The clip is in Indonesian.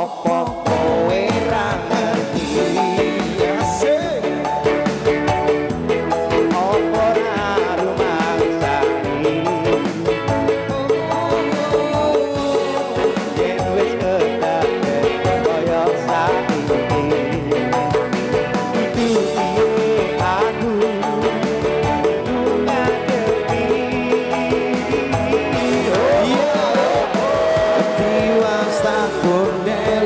Apa kowe ra ngerti asik apa ra rumangsani yen wis kedaden kaya saiki itu piye aku ngerti oh iya diwas tak